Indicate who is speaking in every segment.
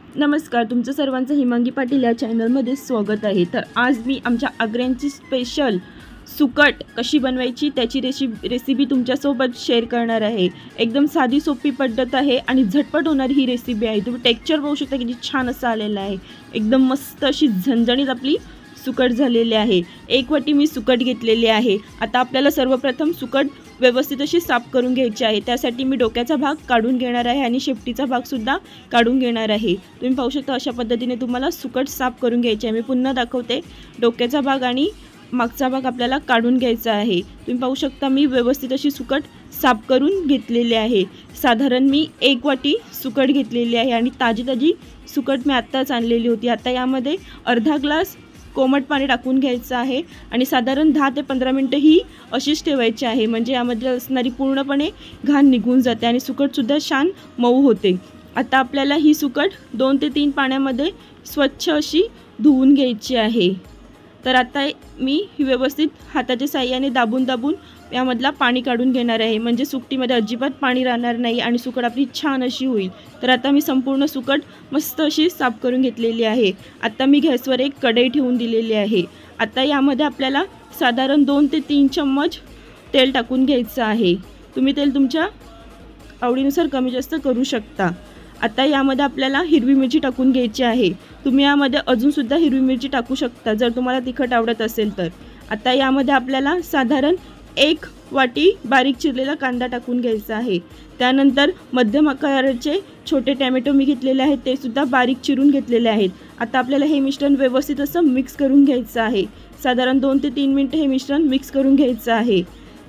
Speaker 1: नमस्कार, तुमचं सर्वांचं हिमांगी पाटील या चॅनलमध्ये स्वागत आहे। तर आज मी आमच्या आग्र्यांची स्पेशल सुकट कशी बनवायची त्याची रेसिपी तुमच्यासोबत शेअर करणार आहे। एकदम साधी सोपी पद्धत आहे आणि झटपट होणारी ही रेसिपी आहे। तुम्ही टेक्स्चर बघू शकता किती छान असं आलेलं आहे। एकदम मस्त अशी झणझणीत आपली सुकट झालेली आहे। एक वाटी मी सुकट घेतलेली आहे। आता आपल्याला सर्वप्रथम सुकट व्यवस्थित अशी साफ करून घ्यायची आहे। त्यासाठी मी डोक्याचा भाग काढून घेणार आहे आणि शेपटीचा भाग सुद्धा काढून घेणार आहे। तुम्ही पाहू शकता अशा पद्धतीने तुम्हाला सुकट साफ करून घ्यायची आहे। मी पुन्हा दाखवते, डोक्याचा भाग आणि मागचा भाग आपल्याला काढून घ्यायचा आहे। तुम्ही पाहू शकता मी व्यवस्थित अशी सुकट साफ करून घेतलेली आहे। साधारण मी एक वाटी सुकट घेतलेली आहे आणि ताजी सुकट मी आत्ताच आणलेली होती। आता यामध्ये अर्धा ग्लास कोमट पाणी टाकून घ्यायचं आहे आणि साधारण 10 ते 15 मिनिटं ही अशीच ठेवायची आहे, म्हणजे यामध्ये असणारी पूर्णपणे घाण निघून जाते आणि सुकटसुद्धा छान मऊ होते। आता आपल्याला ही सुकट 2 ते 3 पाण्यामध्ये स्वच्छ अशी धुवून घ्यायची आहे। तर आता मी ही व्यवस्थित हाताच्या साहाय्याने दाबून यामधला पाणी काढून घेणार आहे, म्हणजे सुकटीमध्ये अजिबात पाणी राहणार नाही आणि सुकट आपली छान अशी होईल। तर आता मी संपूर्ण सुकट मस्त अशी साफ करून घेतलेली आहे। आता मी गॅसवर एक कढई ठेवून दिलेली आहे। आता यामध्ये आपल्याला साधारण 2 ते 3 चम्मच तेल टाकून घ्यायचं आहे। तुम्ही तेल तुमच्या आवडीनुसार कमी जास्त करू शकता। आता यामध्ये आपल्याला हिरवी मिरची टाकून घ्यायची आहे। तुम्ही यामध्ये अजूनसुद्धा हिरवी मिरची टाकू शकता जर तुम्हाला तिखट आवडत असेल तर। आता यामध्ये आपल्याला साधारण 1 वाटी बारीक चिरलेला कांदा टाकून घ्यायचा आहे। त्यानंतर मध्यम आकाराचे छोटे टोमॅटो मी घेतलेले आहेत, ते सुद्धा बारीक चिरून घेतलेले आहेत। आता आपल्याला हे मिश्रण व्यवस्थित असं मिक्स करून घ्यायचं आहे। साधारण 2 ते 3 मिनिटं हे मिश्रण मिक्स करून घ्यायचं आहे।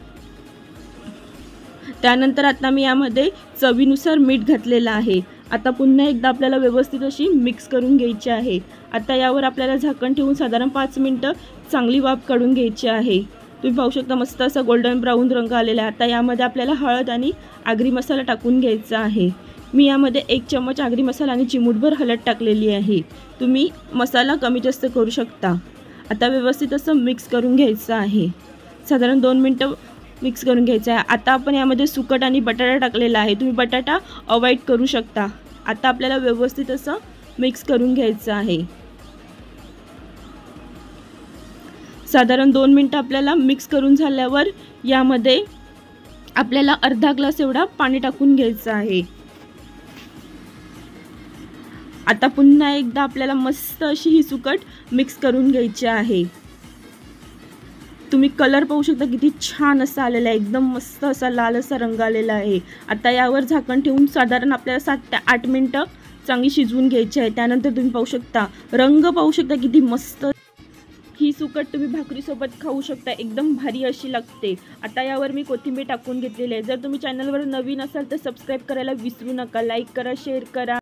Speaker 1: त्यानंतर आता मी यामध्ये चवीनुसार मीठ घातलेलं आहे। आता पुन्हा एकदा आपल्याला व्यवस्थित अशी मिक्स करून घ्यायची आहे। आता यावर आपल्याला झाकण ठेवून साधारण 5 मिनिटं चांगली वाफ काढून घ्यायची आहे। तुम्ही पाहू शकता मस्त असा गोल्डन ब्राऊन रंग आलेला आहे। आता यामध्ये आपल्याला हळद आणि आगरी मसाला टाकून घ्यायचा आहे। मी यामध्ये 1 चम्मच आगरी मसाला आणि चिमूटभर हळद टाकलेली आहे। तुम्ही मसाला कमी जास्त करू शकता। आता व्यवस्थित असं मिक्स करून घ्यायचं आहे। साधारण 2 मिनिटं मिक्स करून घ्यायचं आहे। आता आपण यामध्ये सुकट आणि बटाटा टाकलेला आहे, तुम्ही बटाटा अवॉइड करू शकता। आता आपल्याला व्यवस्थित असं मिक्स करून घ्यायचं आहे। साधारण 2 मिनिटं आपल्याला मिक्स करून झाल्यावर यामध्ये आपल्याला अर्धा ग्लास एवढा पाणी टाकून घ्यायचं आहे। आता पुन्हा एकदा आपल्याला मस्त अशी ही सुकट मिक्स करून घ्यायची आहे। तुम्ही कलर पाहू शकता किती छान असा आलेला आहे, एकदम मस्त असा लाल असा रंग आलेला आहे। आता यावर झाकण ठेवून साधारण आपल्याला 7 ते 8 मिनिटं चांगली शिजवून घ्यायची आहे। त्यानंतर तुम्ही पाहू शकता रंग पाहू शकता किती मस्त ही सुकट तुम्ही भाकरीसोबत खाऊ शकता, एकदम भारी अशी लागते। आता यावर मी कोथिंबीर टाकून घेतलेली आहे। जर तुम्ही चॅनलवर नवीन असाल तर सबस्क्राईब करायला विसरू नका, लाईक करा, शेअर करा।